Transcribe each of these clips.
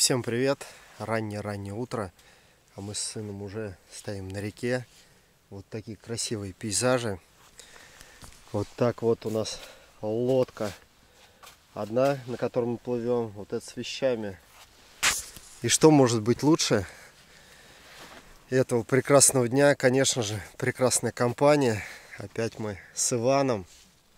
Всем привет! Раннее-раннее утро, а мы с сыном уже стоим на реке. Вот такие красивые пейзажи. Вот так вот у нас лодка одна, на которой мы плывем. Вот это с вещами. И что может быть лучше этого прекрасного дня? Конечно же, прекрасная компания. Опять мы с Иваном.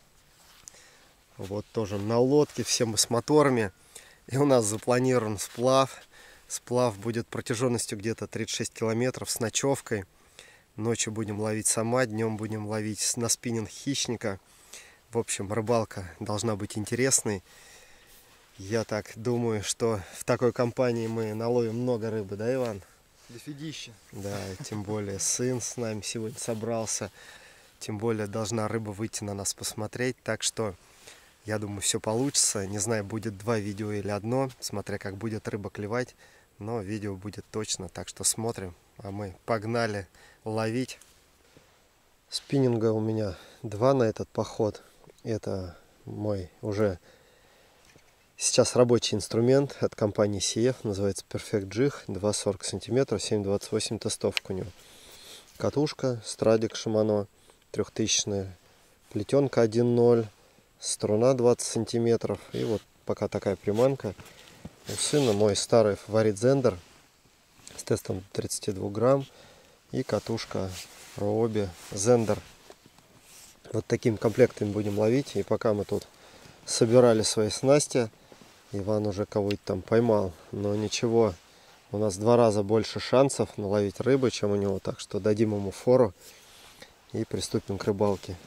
Вот тоже на лодке, все мы с моторами. И у нас запланирован сплав. Сплав будет протяженностью где-то 36 километров с ночевкой. Ночью будем ловить сама, днем будем ловить на спиннинг хищника. В общем, рыбалка должна быть интересной. Я так думаю, что в такой компании мы наловим много рыбы, да, Иван? Дофигища. Да, тем более сын с нами сегодня собрался. Тем более должна рыба выйти на нас посмотреть. Так что я думаю, все получится. Не знаю, будет 2 видео или одно, смотря как будет рыба клевать. Но видео будет точно, так что смотрим. А мы погнали ловить. Спиннинга у меня 2 на этот поход. Это мой уже сейчас рабочий инструмент от компании CF. Называется Perfect Jig. 2,40 см, 7,28 тестовка у него. Катушка Страдик Shimano 3000. Плетенка 1.0. Струна 20 сантиметров. И вот пока такая приманка. У сына мой старый фаворит Зендер с тестом 32 грамм и катушка Ryobi Zender. Вот таким комплектом будем ловить. И пока мы тут собирали свои снасти, Иван уже кого-то там поймал. Но ничего, у нас 2 раза больше шансов наловить рыбы, чем у него. Так что дадим ему фору и приступим к рыбалке.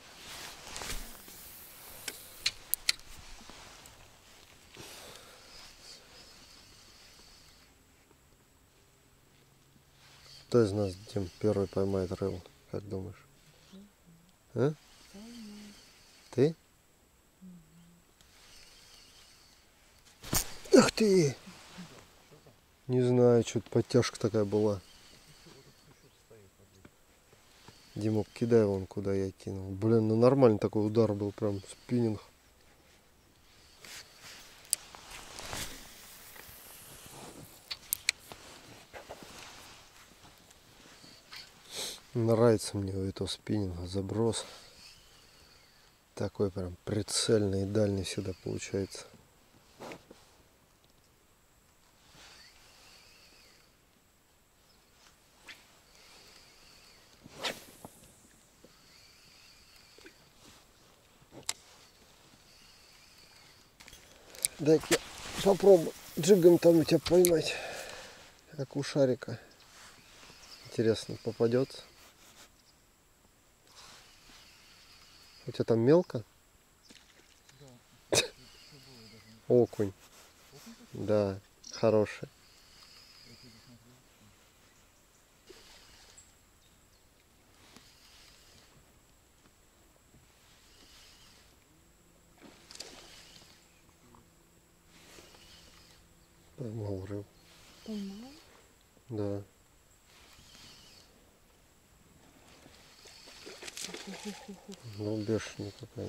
Кто из нас, Дим, первый поймает рыбу? Как думаешь? А? Ты? Ах ты! Не знаю, что-то подтяжка такая была. Дима, кидай вон, куда я кинул. Блин, ну нормальный такой удар был, прям спиннинг. Нравится мне у этого спиннинга заброс. Такой прям прицельный и дальний всегда получается. Дай-ка я попробую джигом там у тебя поймать, как у шарика. Интересно, попадется? У тебя там мелко? Да. Окунь. Да, хороший. Поймал рыбу. Поймал? Да. Ну, бешеный какая.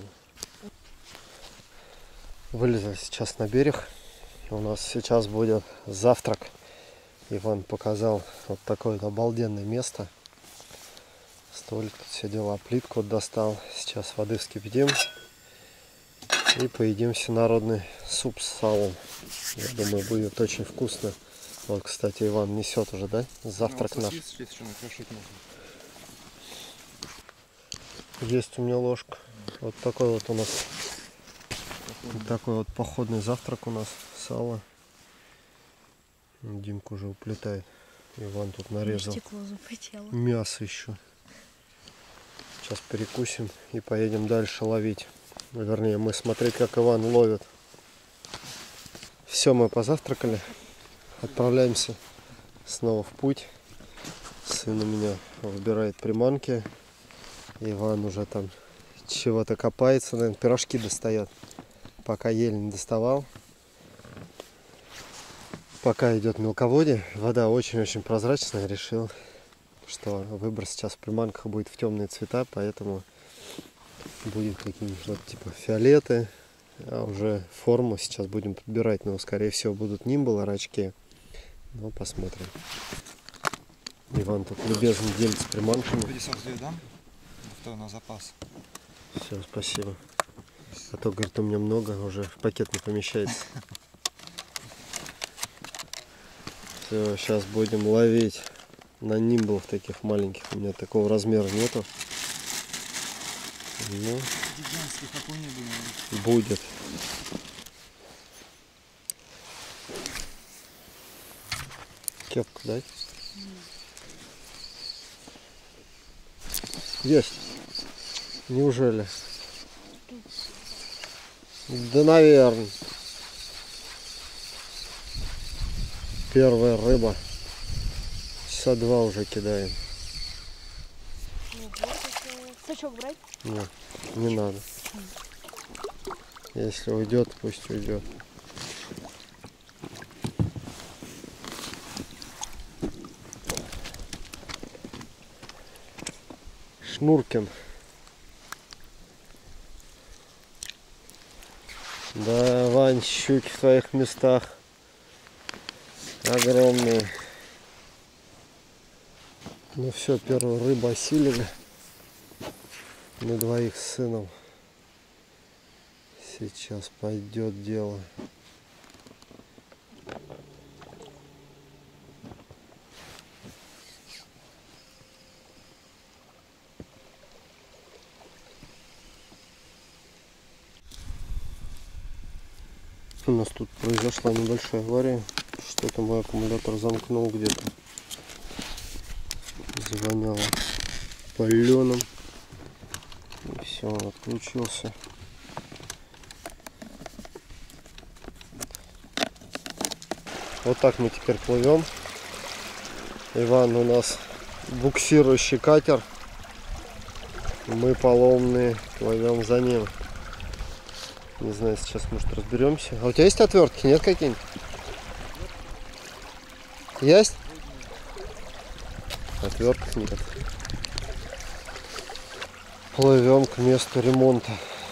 Вылезли сейчас на берег. У нас сейчас будет завтрак. Иван показал вот такое вот обалденное место. Столик, тут все дела. Плитку вот достал. Сейчас воды вскипятим. И поедим всенародный суп с салом. Я думаю, будет очень вкусно. Вот, кстати, Иван несет уже, да? Завтрак наш. Есть у меня ложка. Вот такой вот у нас. Вот такой вот походный завтрак у нас. Сало. Димка уже уплетает. Иван тут нарезал. Стекло запотело. Мясо еще. Сейчас перекусим и поедем дальше ловить. Вернее, мы смотреть, как Иван ловит. Все, мы позавтракали. Отправляемся снова в путь. Сын у меня выбирает приманки. Иван уже там чего-то копается, наверное, пирожки достает. Пока еле не доставал. Пока идет мелководье, вода очень-очень прозрачная. Решил, что выбор сейчас в приманках будет в темные цвета, поэтому будет какие-нибудь вот, типа фиолеты, А уже форму сейчас будем подбирать. Но, скорее всего, будут нимбалы, рачки. Ну, посмотрим. Иван тут любезно делится приманками. 52 дам, что на запас. Все, спасибо. А то, говорит, у меня много, уже в пакет не помещается. Все, сейчас будем ловить на нимблов таких маленьких. У меня такого размера нету. Ну, Гигантский какой-нибудь. будет. Кепку дать? Есть. Неужели? Да, наверное. Первая рыба. Часа 2 уже кидаем. Сачок брать? Нет, не надо. Если уйдет, пусть уйдет. Шнуркин. Да, Вань, щуки в твоих местах огромные. Ну все, первую рыбу осилили. На двоих с сыном. Сейчас пойдет дело. У нас тут произошла небольшая авария. Что-то мой аккумулятор замкнул где-то. Завоняло паленым. И все, он отключился. Вот так мы теперь плывем. Иван у нас буксирующий катер. Мы поломные плывем за ним. Не знаю, сейчас, может, разберемся. А у тебя есть отвертки? Нет какие-нибудь? Есть? Отверток нет. Плывем к месту ремонта.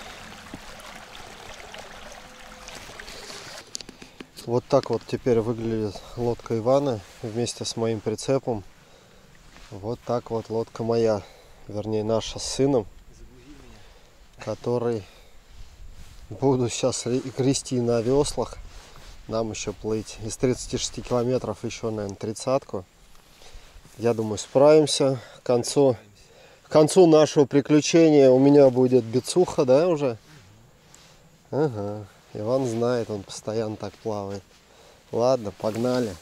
Вот так вот теперь выглядит лодка Ивана вместе с моим прицепом. Вот так вот лодка моя, вернее наша с сыном, который буду сейчас грести на веслах. Нам еще плыть из 36 километров еще, наверное, 30-ку. Я думаю, справимся. К концу нашего приключения у меня будет бицуха, да, уже? Ага. Иван знает, он постоянно так плавает. Ладно, погнали.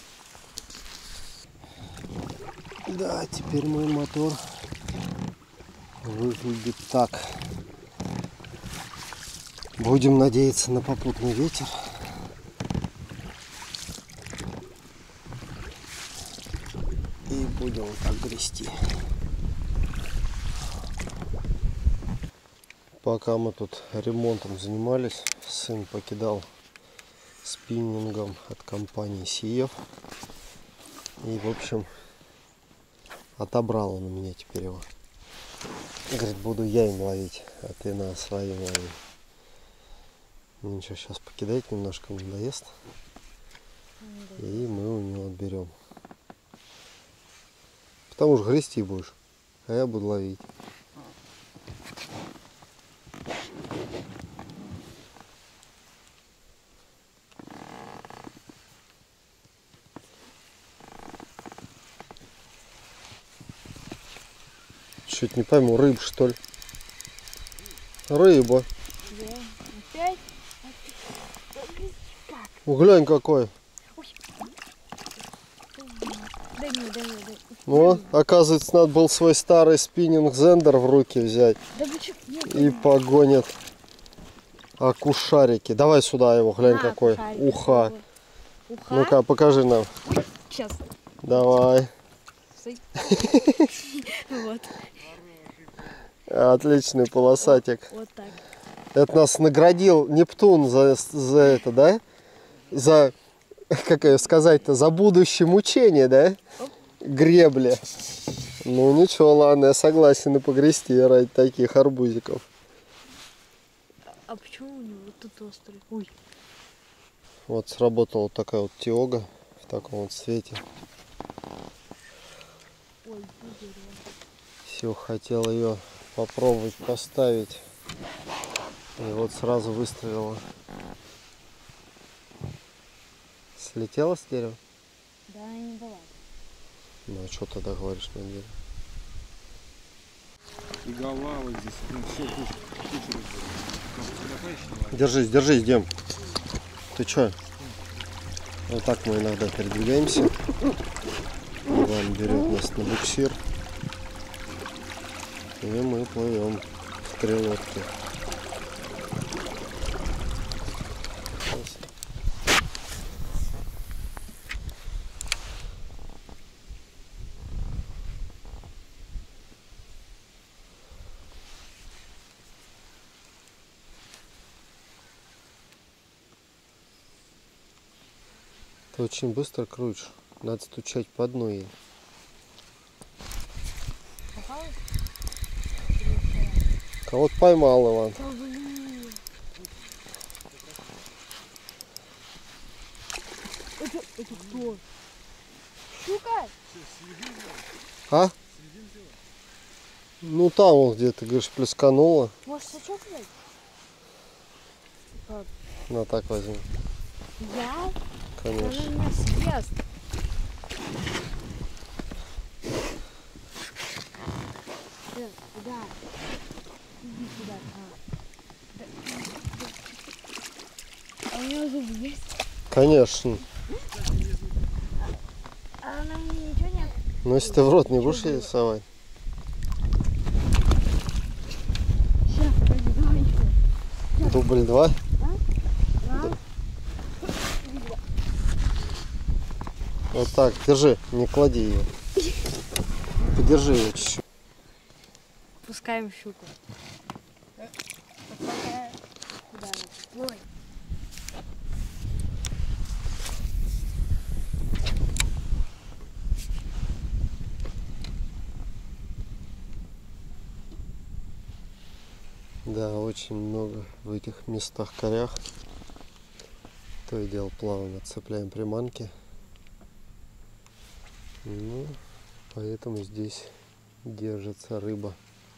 Да, теперь мой мотор выглядит так. Будем надеяться на попутный ветер. И будем вот так грести. Пока мы тут ремонтом занимались, сын покидал спиннингом от компании Сиев. И, в общем, отобрал он у меня теперь его. Говорит, буду я им ловить, а ты на своем лови. Ну ничего, сейчас покидать немножко, надоест. И мы у него отберем. Потому что грести будешь, а я буду ловить. Чуть не пойму, рыб что ли? Рыба. Да. Опять? Глянь какой. Дай мне. Ну, оказывается, надо был свой старый спиннинг Зендер в руки взять. Да вы чё? Нет, И погонит акушарики. Давай сюда его, глянь На, какой. акушарик. Уха. Уха? Ну-ка, покажи нам. Сейчас. Давай. Стой. Вот. Отличный полосатик. Вот так. Это нас наградил Нептун за это, да? За, как ее сказать-то, за будущее мучение, да? Гребли. Ну ничего, ладно, я согласен и погрести ради таких арбузиков. А почему у него Хвост острый. Ой. Вот сработала вот такая вот тиога в таком вот цвете. Ой, дерево. Все, хотел ее попробовать поставить. И вот сразу выстрелила. Слетела с дерева? Да, не была. Ну, а что тогда говоришь на дерево? И голова вот здесь. Ну, все, куча. Держись, держись, Дем. Ты чё? Вот так мы иногда передвигаемся. Иван берет нас на буксир. И мы плывем в три лодки. Ты очень быстро крутишь. Надо стучать по дну ей. Попалась? Кого-то поймал, Иван. Да блин. Это кто? Щука? А? Ну там вот где-то, говоришь, плескануло. Может, сачок взять? Как? На, так возьми. Я? Конечно. Она меня съест. Куда? Иди сюда. А у нее зубы есть? Конечно. А она мне ничего нет? Но если ты в рот не будешь ей совать. Сейчас, пойди, давай еще. Дубль 2. Раз. Вот так, держи, не клади ее. Подержи ее чуть-чуть. Пускаем щуку. Куда она? Плывай. Да, очень много в этих местах корях. То и дело плавно цепляем приманки. Ну, поэтому здесь держится рыба.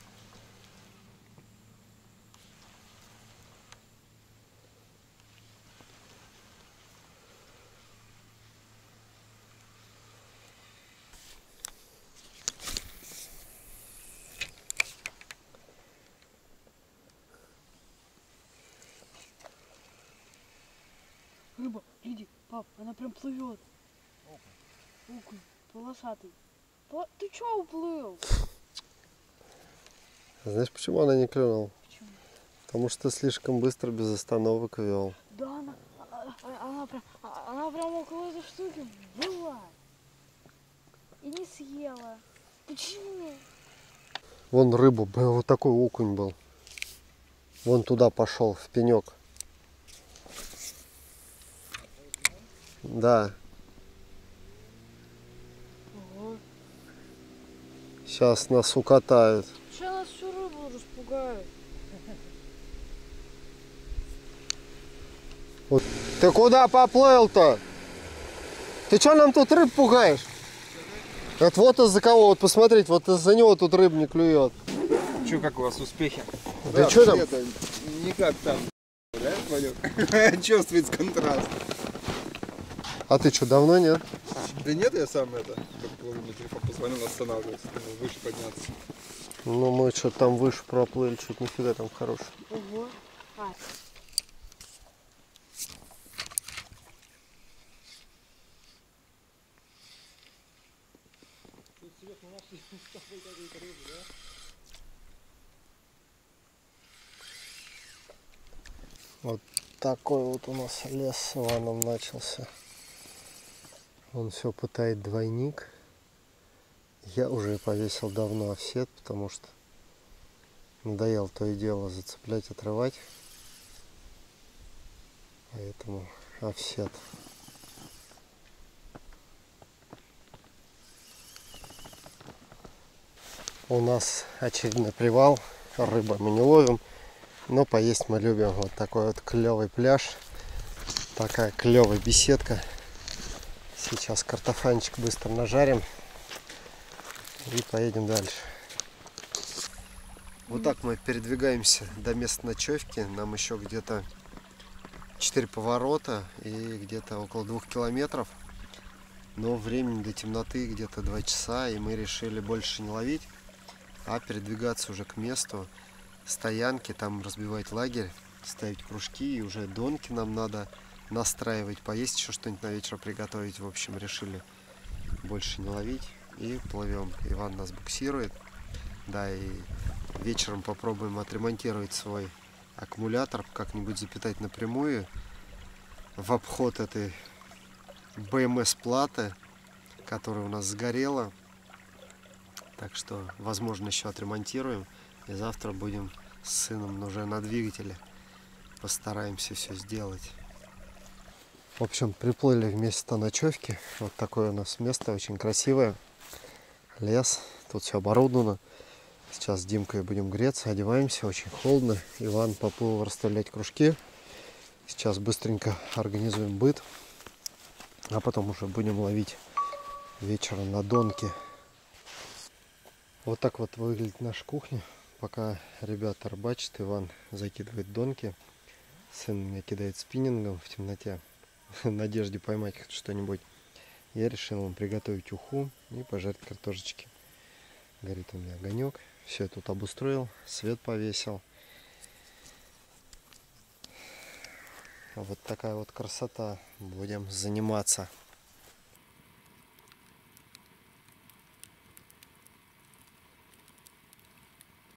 Рыба, иди, пап, она прям плывет. Окунь, полосатый. Ты чё уплыл? Знаешь, почему она не клюнула? Почему? Потому что слишком быстро, без остановок вел. Да, она прям около этой штуки была. И не съела. Почему? Вон рыба, вот такой окунь был. Вон туда пошел, в пенек. Да. Ого. Сейчас нас укатают. Сейчас нас всю рыбу распугают. Ты куда поплыл-то? Ты что нам тут рыб пугаешь? Это вот из-за кого? Вот посмотрите, вот из-за него тут рыб не клюет. Че, как у вас успехи? Да что там? Это не как там, да, Валек? Чувствуется контраст. А ты что, давно нет? Да нет, я сам это, как мне телефон позвонил, останавливается, думаю, выше подняться. Ну мы что-то там выше проплыли, что-то нифига там хорошего. Ого. Вот такой вот у нас лес с Иваном начался. Он все пытает двойник. Я уже повесил давно офсет, потому что надоело то и дело зацеплять, отрывать. Поэтому офсет. У нас очередной привал. Рыбы мы не ловим. Но поесть мы любим. Вот такой вот клевый пляж. Такая клевая беседка. Сейчас картофанчик быстро нажарим. И поедем дальше. Вот так мы передвигаемся до места ночевки. Нам еще где-то 4 поворота и где-то около 2 километров. Но времени до темноты где-то 2 часа, и мы решили больше не ловить, а передвигаться уже к месту стоянки, там разбивать лагерь, ставить кружки, и уже донки нам надо настраивать, поесть еще что-нибудь на вечер приготовить. В общем, решили больше не ловить и плывем. Иван нас буксирует. Да, и вечером попробуем отремонтировать свой аккумулятор, как-нибудь запитать напрямую в обход этой БМС-платы, которая у нас сгорела. Так что, возможно, еще отремонтируем. И завтра будем с сыном уже на двигателе. Постараемся все сделать. В общем, приплыли в место ночевки. Вот такое у нас место, очень красивое. Лес, тут все оборудовано. Сейчас с Димкой будем греться, одеваемся, очень холодно. Иван поплыл расставлять кружки. Сейчас быстренько организуем быт. А потом уже будем ловить вечером на донки. Вот так вот выглядит наша кухня. Пока ребята рыбачат, Иван закидывает донки. Сын меня кидает спиннингом в темноте. В надежде поймать что-нибудь. Я решил вам приготовить уху и пожарить картошечки. Горит у меня огонек. Все тут обустроил, свет повесил. Вот такая вот красота. Будем заниматься.